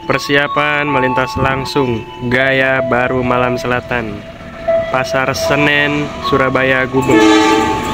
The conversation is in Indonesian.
Persiapan melintas langsung. Gaya baru Malam Selatan, Pasar Senen, Surabaya Gubeng.